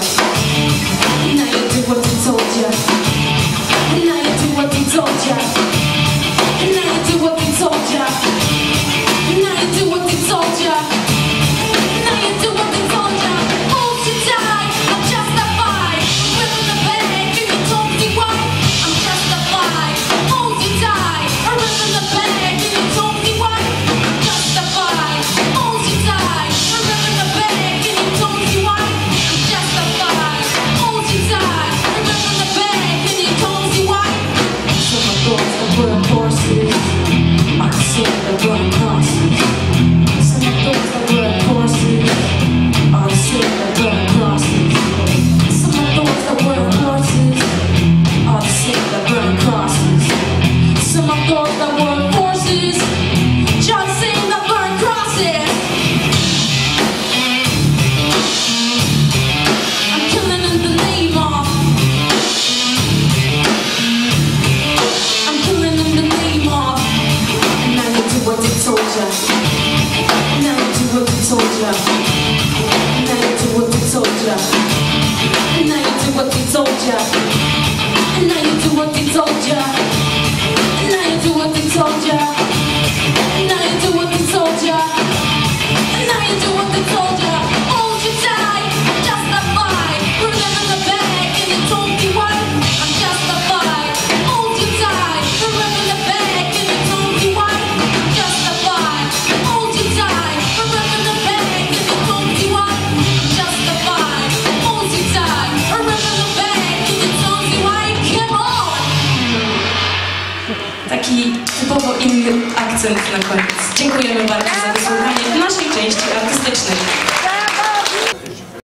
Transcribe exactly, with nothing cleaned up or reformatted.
Now you do what they told ya. Now you do what they told ya. Now you do what they told ya. Now you do what they told ya. Now you do what they told ya. Hold to die, I'm justified. Ripping the bag and you told me why. I'm justified. Hold to die, I'm ripping the bag and you told me why. I'm justified. Hold to die, I'm ripping the bag and you told me why. I'm justified. Hold to die, I'm ripping the bag and you told me why. Some of those that were horses, I see the blood crosses. Some of those that were horses, I see the blood crosses. Some of those that were horses, I see the blood crosses. Some of those that were horses, just sing the burn crosses. I'm killing in the name of. I'm killing in the name of. And now you do what they told ya. Now you do what they told ya. Now you do what they told ya. Now you do what they told ya. Now you do what they told ya. Now you do what they told ya. Now you do what they told ya. Now you do what they told ya. Hold you tight, justified. We're living the bag and you told me why. I'm justified. Hold you tight. We're living the bag and you told me why. I'm justified. Hold you tight. We're living the bag and you told me why. I'm justified. Hold you tight. We're living the bag and you told me why. Come on. Taki typowo inny akcent na koniec. Dziękujemy bardzo za wysłuchanie w naszej części artystycznej.